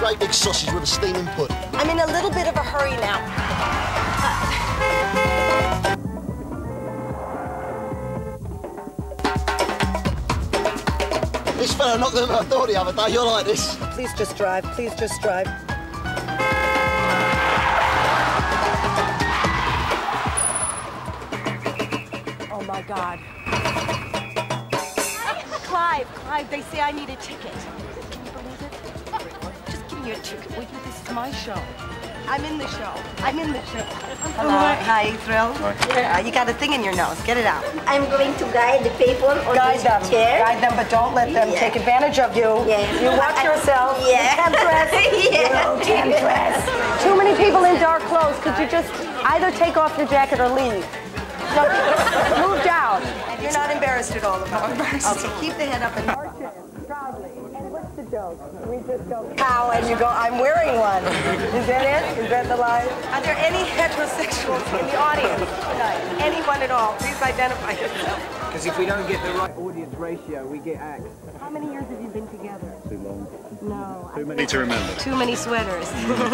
great big sausage with a steaming pudding. I'm in a little bit of a hurry now. This fella knocked on my door the other day. You're like this. Please just drive. Please just drive. Oh, my God. Clive, they say I need a ticket. Can you believe it? Just give me your ticket, will you? This is my show. I'm in the show. Hello. Hi, you thrilled? Hi. You got a thing in your nose. Get it out. I'm going to guide the people on this chair. Guide them, but don't let them take advantage of you. Yes. You watch yourself. Yeah. Temptress. Yeah. Temptress. Too many people in dark clothes. Could you just either take off your jacket or leave? No, move down. You're not embarrassed at all about it. Okay, keep the head up and march in proudly. And what's the joke? We just go pow and you go, I'm wearing one. Is that it? Is that the line? Are there any heterosexuals in the audience tonight? Anyone at all? Please identify yourself. Because if we don't get the right audience ratio, we get axed. How many years have you been together? Too long. No. Too many to remember. Too many sweaters.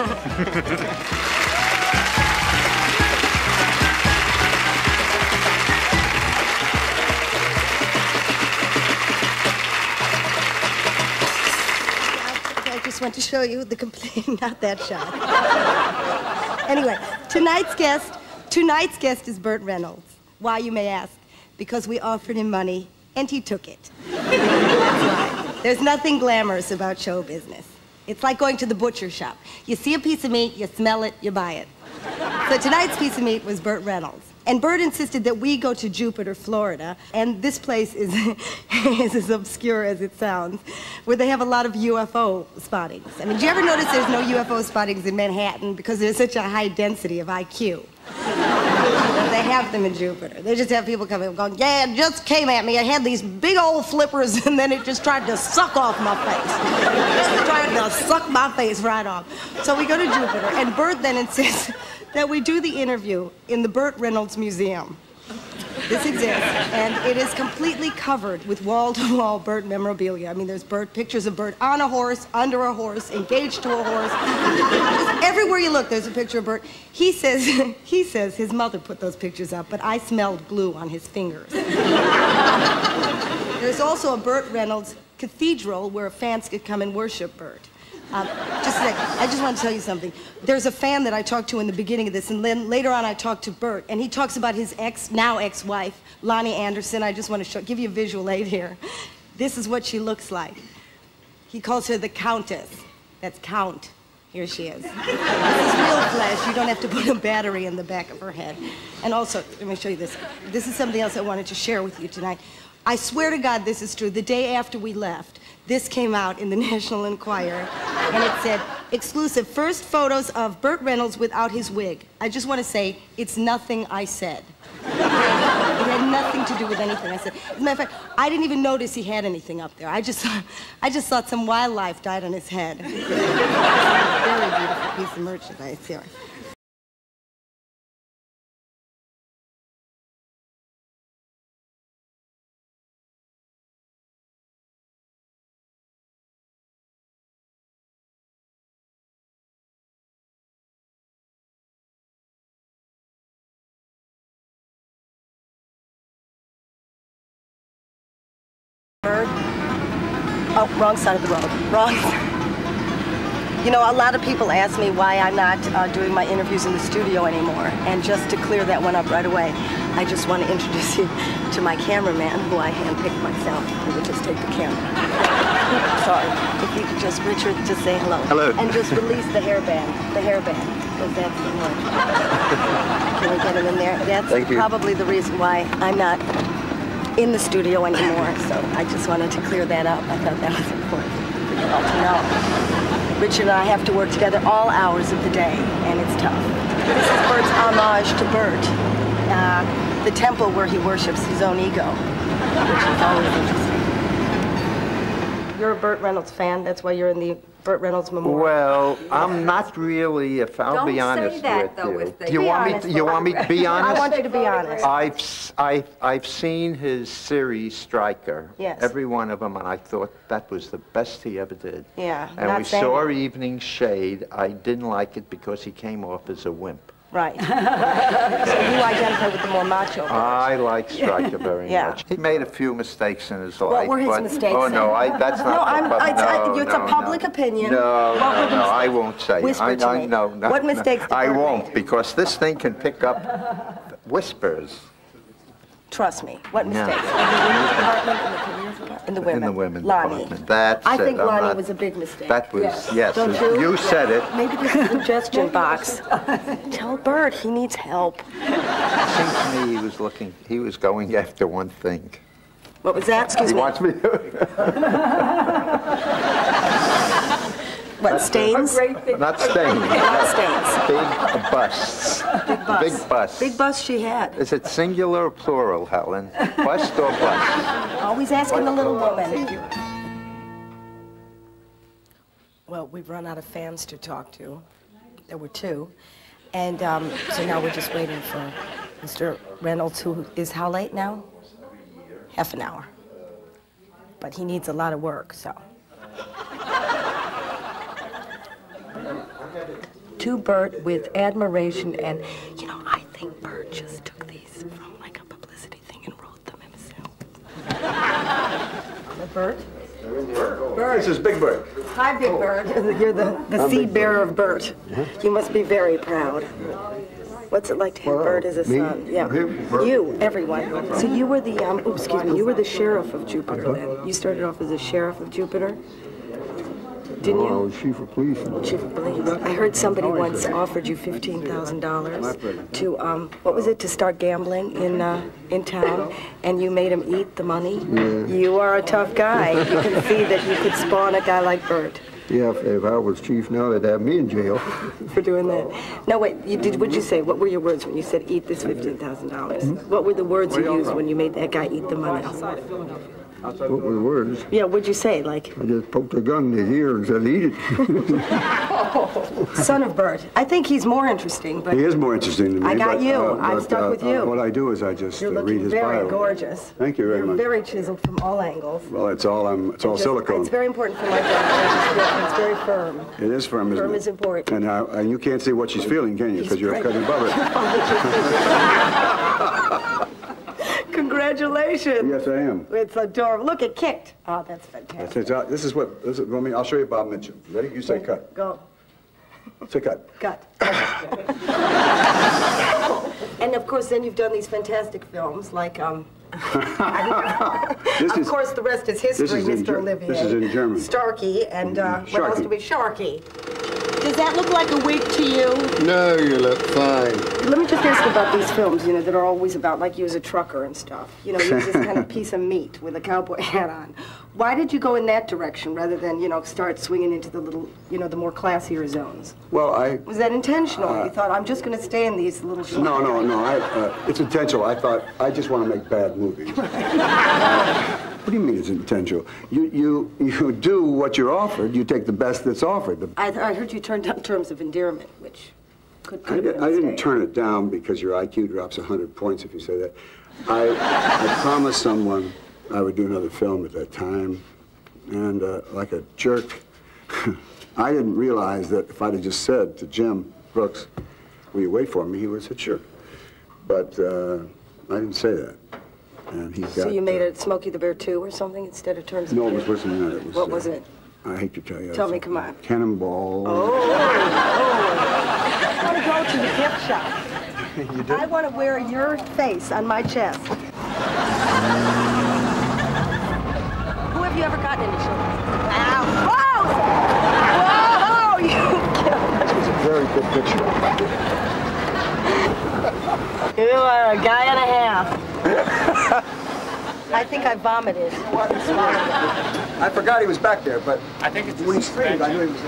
I just want to show you the complete, not that shot. Anyway, tonight's guest is Burt Reynolds. Why, you may ask? Because we offered him money, and he took it. That's why. There's nothing glamorous about show business. It's like going to the butcher shop. You see a piece of meat, you smell it, you buy it. So tonight's piece of meat was Burt Reynolds. And Burt insisted that we go to Jupiter, Florida, and this place is, is as obscure as it sounds, where they have a lot of UFO spottings. I mean, do you ever notice there's no UFO spottings in Manhattan because there's such a high density of IQ? They have them in Jupiter. They just have people coming and going, yeah, it just came at me. I had these big old flippers, and then it just tried to suck off my face. It tried to suck my face right off. So we go to Jupiter, and Burt then insists that we do the interview in the Burt Reynolds Museum. This exists, and it is completely covered with wall-to-wall Burt memorabilia. I mean, there's pictures of Burt on a horse, under a horse, engaged to a horse. Just everywhere you look, there's a picture of Burt. He says his mother put those pictures up, but I smelled glue on his fingers. There's also a Burt Reynolds cathedral where fans could come and worship Burt. Just a second. I just want to tell you something. There's a fan that I talked to in the beginning of this, and then later on I talked to Burt, and he talks about his now ex-wife, Lonnie Anderson. I just want to give you a visual aid here. This is what she looks like. He calls her the Countess. That's Count. Here she is. This is real flesh. You don't have to put a battery in the back of her head. And also, let me show you this. This is something else I wanted to share with you tonight. I swear to God this is true. The day after we left, this came out in the National Enquirer, and it said, exclusive, first photos of Burt Reynolds without his wig. I just want to say, it's nothing I said. It had nothing to do with anything I said. As a matter of fact, I didn't even notice he had anything up there. I just thought some wildlife died on his head. Very beautiful piece of merchandise here. Oh, wrong side of the road. Wrong side. You know, a lot of people ask me why I'm not doing my interviews in the studio anymore. And just to clear that one up right away, I just want to introduce you to my cameraman, who I handpicked myself. He would just take the camera. Sorry. If you could just, Richard, just say hello. Hello. And just release the hairband. The hairband. Because that's the one. Can we get him in there? That's probably the reason why I'm not in the studio anymore, so I just wanted to clear that up. I thought that was important for you all to know. Richard and I have to work together all hours of the day, and it's tough. This is Burt's homage to Burt, the temple where he worships his own ego, which is always interesting. You're a Burt Reynolds fan, that's why you're in the Burt Reynolds Memorial. Well, I'm not really, if I'll be honest with you. Do you want me to be honest? I want you to be honest. I've seen his series Stryker. Yes. Every one of them, and I thought that was the best he ever did. Yeah. And we saw Evening Shade. I didn't like it because he came off as a wimp. Right. So you identify with the more macho Burt. I like Stryker very much. He made a few mistakes in his life. What were his mistakes? Oh, no, that's not it's a public opinion. No, I won't say. Whisper to me. No, what mistakes did I Burt won't, make? because this thing can pick up whispers. Trust me. What mistakes? In the women's department? In the women's Lonnie. Department. I think Lonnie was a big mistake. That was, yes. Don't you? You said it. Maybe this is a suggestion box. Tell Burt he needs help. It seems to me he was going after one thing. What was that? Excuse me. He wants me to... What, stains? Not stains. Not stains. Big busts. Big bust. Big bust. Big bust she had. Is it singular or plural, Helen? Bust or bust? Always asking the little woman. Well, we've run out of fans to talk to. There were two. And so now we're just waiting for Mr. Reynolds, who is how late now? Half an hour. But he needs a lot of work, so. To Burt with admiration, and you know, I think Burt just took these from like a publicity thing and wrote them himself. Burt? Burt. This is Big Burt. Hi, Big Burt. You're the seed bearer of Burt. You must be very proud. What's it like to have Burt as a son? Yeah, you, everyone. So you were the, you were the sheriff of Jupiter then. You started off as a sheriff of Jupiter? Didn't you? I was chief of police. Chief of police. I heard somebody once offered you $15,000 to, what was it, to start gambling in town, and you made him eat the money? Yeah. You are a tough guy. You can see that you could spawn a guy like Burt. Yeah, if I was chief now, they'd have me in jail. For doing that. No, wait, what'd you say? What were your words when you said eat this $15,000? What were the words you used when you made that guy eat the money? What were the words? Yeah, what'd you say, like? I just poked a gun in his ear and said, eat it. Son of Burt. I think he's more interesting, but... He is more interesting than me. I got you. I'm stuck with you. What I do is I just read his bio. You're looking very gorgeous. Thank you very much. You're very chiseled from all angles. Well, it's all silicone. It's very important for my job. It's very firm. It is firm, isn't it? Firm is important. And you can't see what she's feeling, can you? Because you're cutting above it. Congratulations. Yes, I am. It's adorable. Look, it kicked. Oh, that's fantastic. I'll show you Bob Mitchell. Ready? You say cut. Go. Say cut. Cut. And of course, then you've done these fantastic films like, of course, the rest is history, Mr. Olivier. This is in German. Starkey, and what else Sharkey. do we? Sharkey. Does that look like a wig to you? No, you look fine. Let me just ask about these films, you know, that are always about like you as a trucker and stuff. You know, you're this kind of piece of meat with a cowboy hat on. Why did you go in that direction rather than, you know, start swinging into the little, you know, the more classier zones? Well, Was that intentional? You thought, I'm just going to stay in these little... No. It's intentional. I thought, I just want to make bad movies. What do you mean it's intentional? You do what you're offered. You take the best that's offered. I heard you turned down Terms of Endearment, which could have been a I didn't mistake. turn it down because your IQ drops 100 points if you say that. I promised someone I would do another film at that time, and like a jerk, I didn't realize that if I'd have just said to Jim Brooks, will you wait for me, he would have said sure. But I didn't say that. And he got... So you made it Smokey the Bear 2 or something instead of Terms of No, it Endearment? was worse than that. It was, What was it? I hate to tell you. Tell me, come on. Cannonball. I want to go to the gift shop. You do? I want to wear your face on my chest. Who have you ever gotten into children? Ow! Whoa! Whoa! You This was a very good picture. You are a guy and a half. I think I vomited. I forgot he was back there, but I think it's when he screamed, I knew he was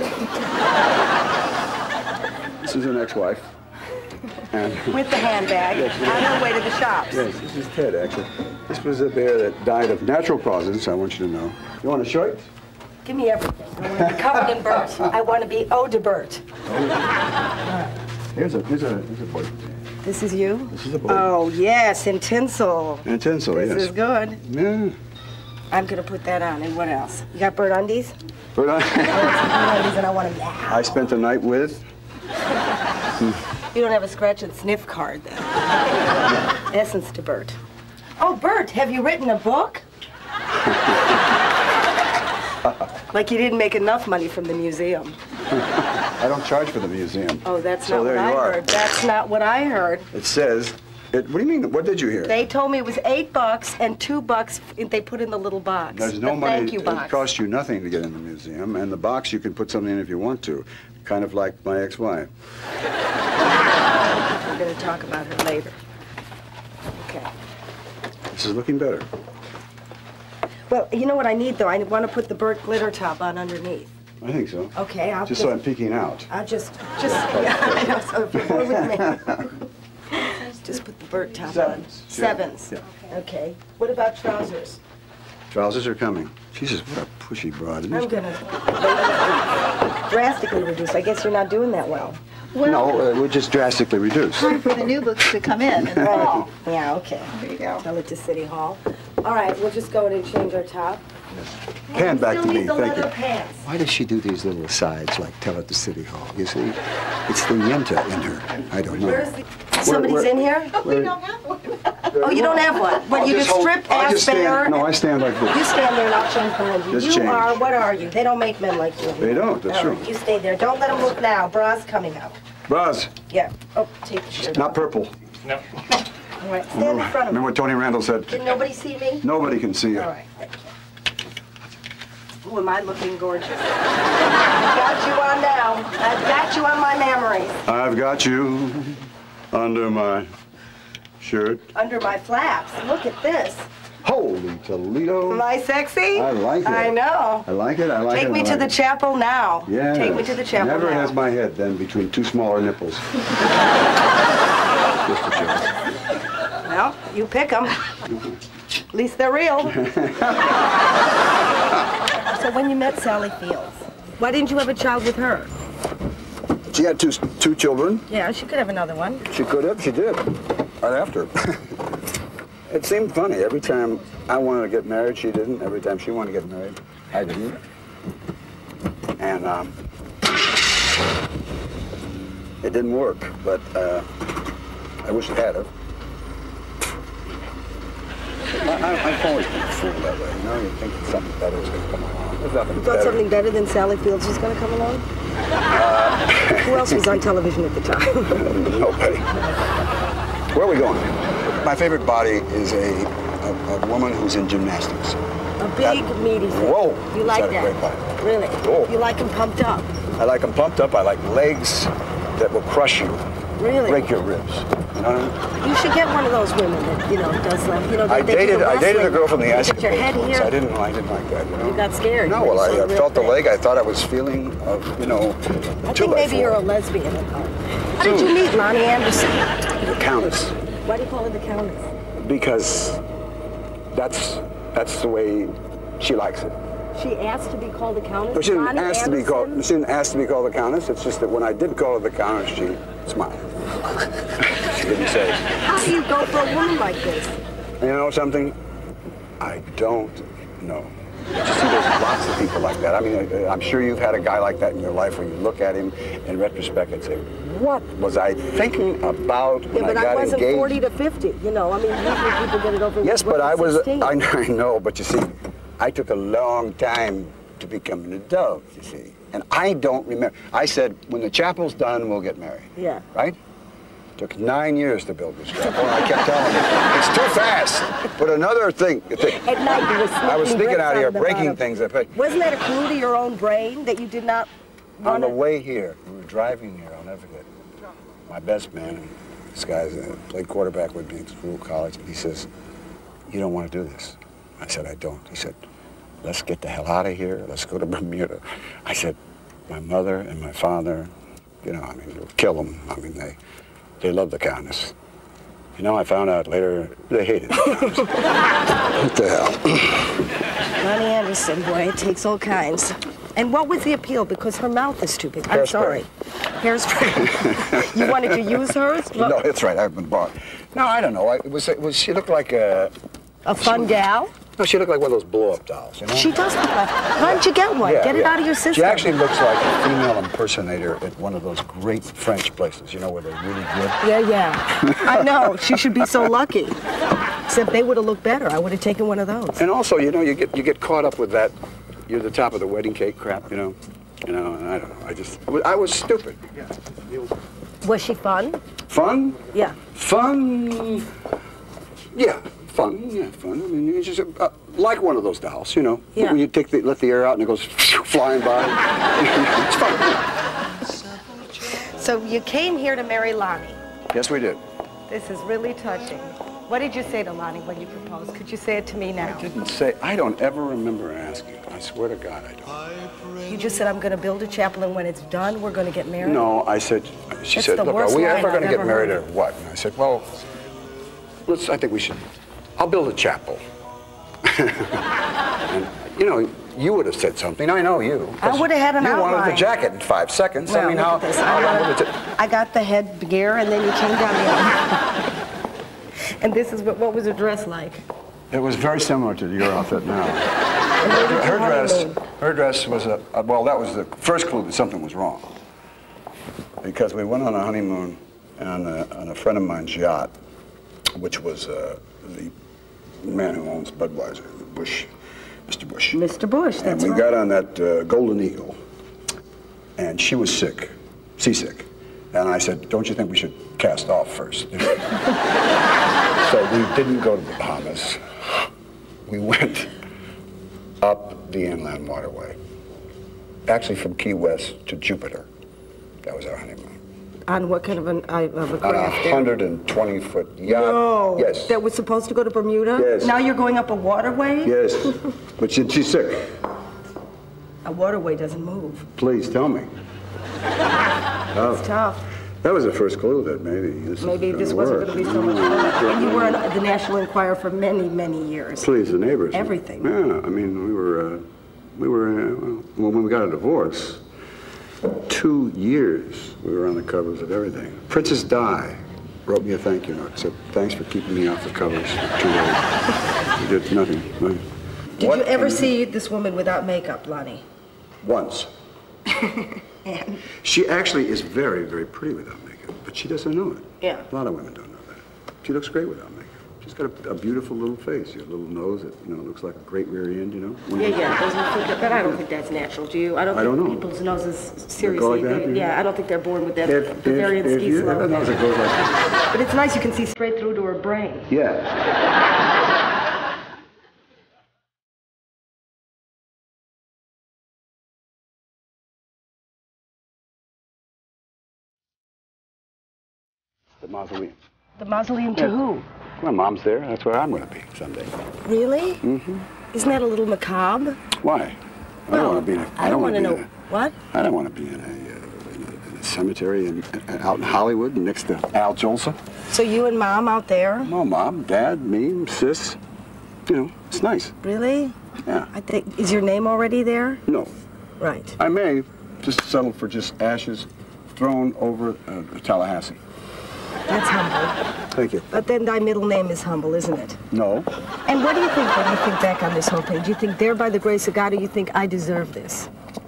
there. This is an ex-wife. And With the handbag, on her way to the shops. yes, this is Ted, actually. This was a bear that died of natural causes, I want you to know. You want a shirt? Give me everything. I want to be covered in Burt. I want to be eau de Burt. Here's a boy. This is you? This is a boy. Oh, yes, in tinsel. In tinsel, yes. This is good. Yeah. I'm going to put that on. And what else? You got Burt undies? Burt Burt undies, and I want them now. I spent the night with. You don't have a scratch and sniff card, then. Essence to Burt. Oh, Burt, have you written a book? Like you didn't make enough money from the museum. I don't charge for the museum. Oh, that's so not what I are. heard. That's not what I heard. It says, what do you mean? What did you hear? They told me it was $8 and $2 they put in the little box. There's no the money. Thank you box. It costs you nothing to get in the museum, and the box you can put something in if you want to, kind of like my ex-wife. We're going to talk about her later. Okay. This is looking better. Well, you know what I need, though? I want to put the Burt glitter top on underneath. I think so. Okay, I'll just so I'm peeking out. I'll just yeah, I know, so if you're more with me. Just put the Burt top on. Sevens. Yeah. Okay. What about trousers? Trousers are coming. Jesus, what a pushy broad. I'm going to drastically reduce. I guess you're not doing that well. No, we're just drastically reduced. Time for the new books to come in the fall. Yeah, okay. There you go. Tell it to City Hall. All right, we'll just go in and change our top. Hand back to me, the thank you. leather pants. Why does she do these little asides like tell it to City Hall? You see, it's the yenta in her. I don't know. Where's the... Somebody's in here? We don't have one. Oh, you don't have one? When you just strip ass bare? No, I stand like this. You stand there and I'll change behind you. Just You change. are, what are you? They don't make men like you. They don't, that's true. You stay there. Don't let them look now. Bra's coming up. Bras, Yeah. Oh, take the shirt not off. purple. All right, stand in front of Remember me. what Tony Randall said? Can nobody see me? Nobody can see you. All right, thank you. Oh, am I looking gorgeous? I've got you on now. I've got you on my memories. I've got you under my shirt. Under my flaps. Look at this. Holy Toledo. Am I sexy? I like it. I know. I like it, I like it. Take me to the chapel now. Yeah. Take me to the chapel Never now. has my head then between two smaller nipples. Just a joke. Well, you pick them. At least they're real. So when you met Sally Fields, why didn't you have a child with her? She had two children. Yeah, she could have another one. She could have, she did. Right after. It seemed funny. Every time I wanted to get married, she didn't. Every time she wanted to get married, I didn't. And it didn't work, but I wish it had it. I've always been fooled that way, you know? You think something better is going to come along. There's nothing You thought better. something better than Sally Fields was going to come along? Who else was on television at the time? Nobody. Where are we going? My favorite body is a woman who's in gymnastics. A big, meaty thing. Whoa. You like Is that a great that? body? Really? Oh. You like them pumped up? I like them pumped up. I like legs that will crush you. Really? Break your ribs. You know what I mean? You should get one of those women that, does I they do the dated a wrestling. girl from the You Essex. Get your head here. I didn't like that, you know? You got scared. No, You well, saw I real felt the thing. leg. I thought I was feeling, I think maybe you're a lesbian at heart. How did you meet Lonnie Anderson? The Countess. Why do you call her the Countess? Because that's the way she likes it. She asked to be called the Countess? But she didn't Lonnie ask to be called. Anderson? She didn't ask to be called the Countess. It's just that when I did call her the Countess, she smiled. She didn't say. How do you go for a woman like this? You know something? I don't know. But you see, there's lots of people like that. I mean, I'm sure you've had a guy like that in your life where you look at him in retrospect and say, what was I thinking about when I got engaged? But I wasn't 40 to 50, usually people get it over. Yes, but I was, 16. I know, but you see, I took a long time to become an adult, you see. And I don't remember. I said, when the chapel's done, we'll get married. Yeah. Right? Took 9 years to build this chapel, and I kept telling you, it's too fast. But another thing. At night you were I was sneaking thinking bricks out here, the breaking bottom. things. Wasn't that a clue to your own brain that you did not want On the way here, we were driving here, I'll never forget it. My best man, this guy's played quarterback with me at school, college, and he says, you don't want to do this. I said, I don't. He said, let's get the hell out of here. Let's go to Bermuda. I said, my mother and my father, we'll kill them. I mean, they love the Countess. I found out later they hated the Countess. What the hell? Lonnie Anderson, boy, it takes all kinds. And what was the appeal? Because her mouth is too big. I'm Hairspray. sorry. Hairspray. You wanted to use hers? No, that's right. I've been bought. No, I don't know. She looked like a fun gal? No, she looked like one of those blow-up dolls, you know? She does look like. Why don't you get one? Yeah, get it out of your system. She actually looks like a female impersonator at one of those great French places, you know, where they're really good. Yeah. I know. She should be so lucky. Except they would have looked better. I would have taken one of those. And also, you know, you get caught up with that. You're the top of the wedding cake crap, you know. And I don't know. I was stupid. Yeah. Was she fun? Fun? Yeah. Fun? Yeah. Fun, yeah, fun. I mean, it's just like one of those dolls, you know. Yeah. When you let the air out and it goes flying by. It's fun. So you came here to marry Lonnie. Yes, we did. This is really touching. What did you say to Lonnie when you proposed? Could you say it to me now? I didn't say. I don't ever remember asking. I swear to God, I don't. You just said, I'm going to build a chapel, and when it's done, we're going to get married? No, I said. She That's said, the look, worst are we line ever going to I've get ever married heard. or what? And I said, well, I think we should. I'll build a chapel. And, you know, you would have said something. I know you. I would have had an outline. You wanted the jacket in 5 seconds. Well, I mean, look how at this. long would it I got the headgear, and then you came down the aisle. And this is what was her dress like? It was very similar to your outfit now. And where did you Her dress was well, that was the first clue that something was wrong. Because we went on a honeymoon on a friend of mine's yacht, which was the man who owns Budweiser, Bush, Mr. Bush. Mr. Bush, that's And we right. got on that Golden Eagle, and she was sick, seasick. And I said, don't you think we should cast off first? So we didn't go to the Bahamas. We went up the inland waterway. Actually from Key West to Jupiter. That was our honeymoon. On what kind of a craft? On a 120-foot yacht. No. Yes. That was supposed to go to Bermuda? Yes. Now you're going up a waterway? Yes. But she's sick. A waterway doesn't move. Please tell me. It's tough. That was the first clue that maybe This wasn't going to be so much fun. And you were in the National Enquirer for many, many years. Please, the neighbors. Everything. Yeah, I mean, we were when we got a divorce, 2 years we were on the covers of everything. Princess Di wrote me a thank you note. Said, thanks for keeping me off the covers for 2 days. You did nothing. Did you ever see this woman without makeup, Lonnie? Once. And? She actually is very, very pretty without makeup, but she doesn't know it. Yeah. A lot of women don't know that. She looks great without makeup. She's got a beautiful little face. She has a little nose that, you know, looks like a great rear end, you know? Yeah. But I don't think that's natural. Do you? I don't think know. people's noses, Go seriously. like that, Yeah, I don't think they're born with that Bavarian if ski you slope. have a nose that goes like that. But it's nice you can see straight through to her brain. Yeah. The mausoleum. The mausoleum to who? My mom's there. That's where I'm going to be someday. Really? Mm-hmm. Isn't that a little macabre? Why? I don't want to be in a... I don't want to know. What? I don't want to be in a cemetery out in Hollywood next to Al Jolson. So you and Mom out there? Well, Mom, Dad, me, Sis. You know, it's nice. Really? Yeah. I think, is your name already there? No. Right. I may just settle for just ashes thrown over Tallahassee. That's humble. Thank you. But then thy middle name is humble, isn't it? No. And what do you think when you think back on this whole thing? Do you think there by the grace of God, or you think I deserve this?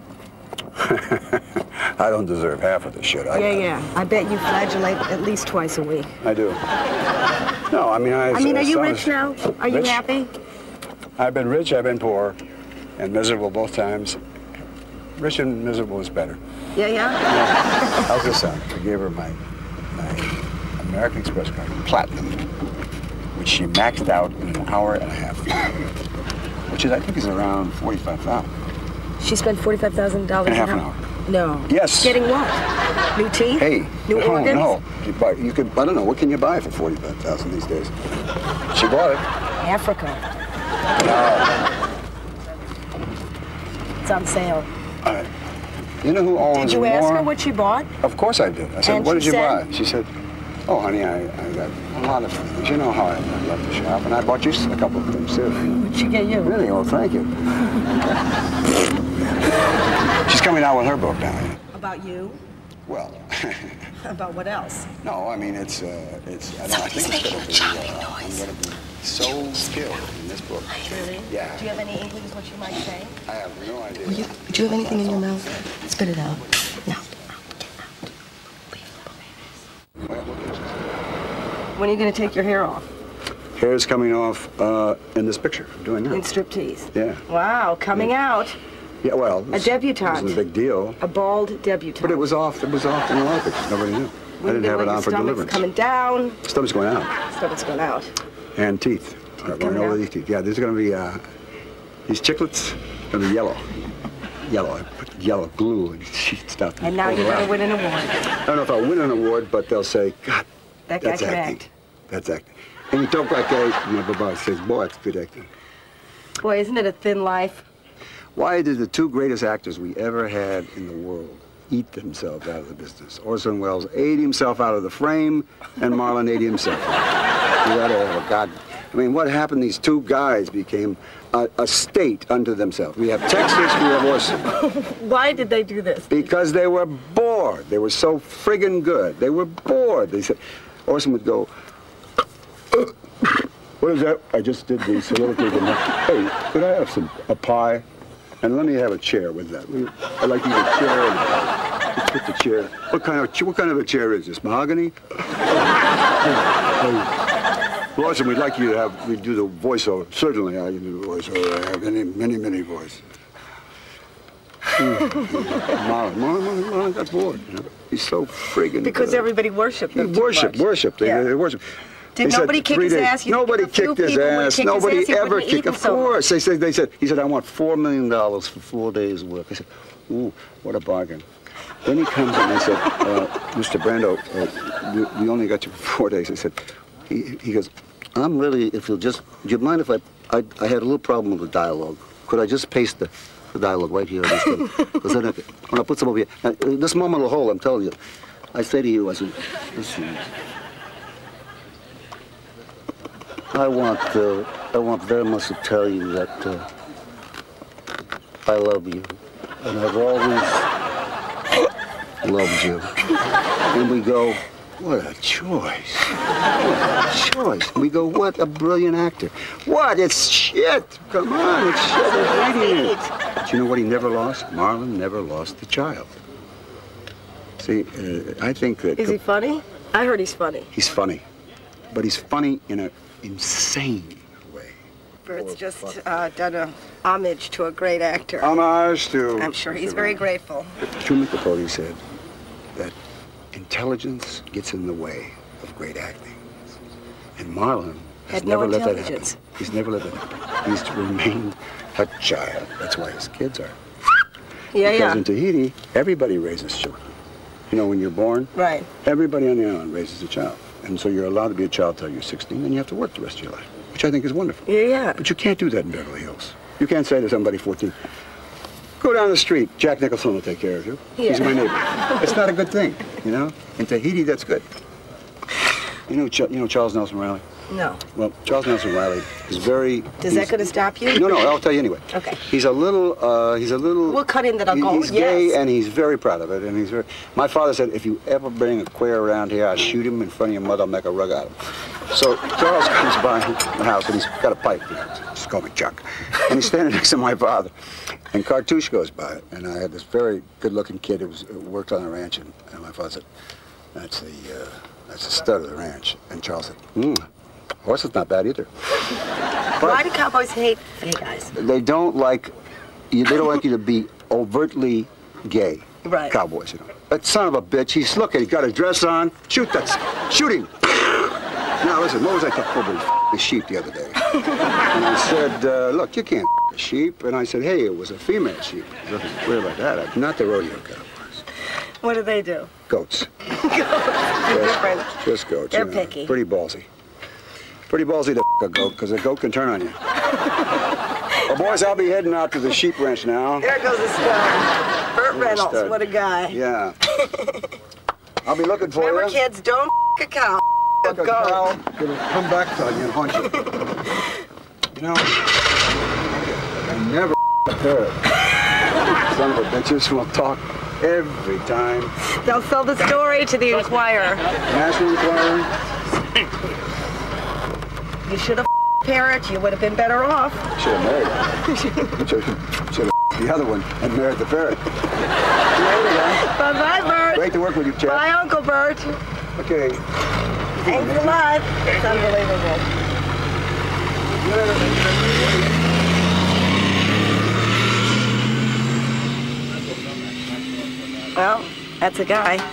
I don't deserve half of this shit. Yeah. I bet you flagellate at least twice a week. I do. No, I mean, are you rich now? Are you rich? happy? I've been rich, I've been poor, and miserable both times. Rich and miserable is better. Yeah? How's this sound? I gave her my American Express card, Platinum, which she maxed out in an hour and a half, which is, I think, is around $45,000. She spent $45,000 in half an hour. No. Yes. Getting what? New teeth? Hey. New organs? No. You could, I don't know, what can you buy for $45,000 these days? She bought it. Africa. No. It's on sale. You know who owns Did you ask her what she bought? Of course I did. I said, And what did she you said? buy? She said, Oh, honey, I got a lot of things. You know how I love to shop, and I bought you a couple of things, too. What'd she get you? Really? Well, thank you. She's coming out with her book now. About you? Well... About what else? No, I mean, I think it's going to be, I'm going to be so skilled in this book. Really? Yeah. Do you have any inklings what you might say? I have no idea. Do you have anything in your mouth? Spit it out. No. When are you going to take your hair off? Hair's coming off in this picture I'm doing now. In striptease? Yeah. Wow, coming out. Yeah, well, A debutante. It was a big deal. A bald debutante. But it was off in a lot of pictures. Nobody knew. I didn't have it on for deliverance. Coming down. Stomach's going out. Stomach's going out. And teeth. Going over these teeth. Yeah, there's going to be these chiclets going to be yellow. Yellow. I put yellow glue and stuff. And now you're going to win an award. I don't know if I'll win an award, but they'll say, God, that guy can act. That's acting. And you talk like that, my baba says, boy, that's good acting. Boy, isn't it a thin life? Why did the two greatest actors we ever had in the world eat themselves out of the business? Orson Welles ate himself out of the frame, and Marlon ate himself out. You gotta have a God. I mean, what happened? These two guys became a state unto themselves. We have Texas, we have Orson. Why did they do this? Because they were bored. They were so friggin' good. They were bored. They said, Orson would go, what is that? I just did the soliloquy. Hey, could I have a pie? And let me have a chair with that. I'd like to eat a chair and put the chair. What kind of a chair is this? Mahogany? Orson, we'd like you to do the voiceover. Certainly I can do the voiceover. I have many voices. Marlon got bored. You know? He's so friggin' Because everybody worshipped him. Worshipped. They worship. Did nobody kick his ass? Nobody kicked his ass. Nobody ever kicked. Of course. He said, I want $4 million for 4 days' work. I said, ooh, what a bargain. Then he comes and I said, Mr. Brando, we only got you for 4 days. I said, he goes, I'm really, if you'll just, do you mind if I had a little problem with the dialogue. Could I just paste the dialogue right here on this thing? Because then when I put some over here, this moment will hold, I'm telling you. I say to you, I said, listen, I want very much to tell you that I love you, and I've always loved you. And we go, what a choice! What a choice! We go, what a brilliant actor! What? It's shit! Come on, it's shit! It's idiot. But you know what he never lost? Marlon never lost the child. See, I think that. Is he funny? I heard he's funny. He's funny, but he's funny in a insane way. Bert's just done a homage to a great actor. Homage to... I'm sure he's very grateful. Truman Capote said that intelligence gets in the way of great acting. And Marlon has never let that happen. He's never let that happen. He's remained a child. That's why his kids are. Because in Tahiti, everybody raises children. You know, when you're born, right? Everybody on the island raises a child. And so you're allowed to be a child till you're 16, and you have to work the rest of your life, which I think is wonderful. Yeah. But you can't do that in Beverly Hills. You can't say to somebody 14, go down the street, Jack Nicholson will take care of you. Yeah. He's my neighbor. It's not a good thing, you know? In Tahiti, that's good. You know Charles Nelson Riley? No. Well, Charles Nelson Riley is very... Is that going to stop you? No, I'll tell you anyway. Okay. He's a little... We'll cut in that I'll go, He's gay, and he's very proud of it, and he's very... My father said, if you ever bring a queer around here, I'll shoot him in front of your mother, I'll make a rug out of him. So Charles comes by the house, and he's got a pipe, you know, just call me Chuck. And he's standing next to my father. And Cartouche goes by, and I had this very good-looking kid who worked on the ranch, and my father said, that's the stud of the ranch. And Charles said, horse is not bad either. Why do cowboys hate gay guys? They don't like you. They don't like you to be overtly gay. Right. Cowboys, you know. That son of a bitch. He's he's got a dress on. Shoot him. Now listen, what was I talking about? The sheep the other day. And I said, look, you can't a sheep. And I said, hey, it was a female sheep. There's nothing weird about that. Not the rodeo cowboys. What do they do? Goats. Goats. Just goats. They're picky. Pretty ballsy. Pretty ballsy to a goat, because a goat can turn on you. Well, boys, I'll be heading out to the sheep ranch now. There goes the stud. Burt Reynolds, what a guy. Yeah. I'll be looking for you. Remember, kids, don't a cow. Like a cow, it'll come back on you and haunt you. You know, I never a parrot. Son of a bitches will talk every time. They'll sell the story to the Enquirer. National Enquirer. You should have parrot. You would have been better off. Should have married. Should have the other one and married the parrot. Bye-bye, Bert. Great to work with you, Chad. Bye, Uncle Bert. Okay. Thanks a lot. It's unbelievable. Well, that's a guy.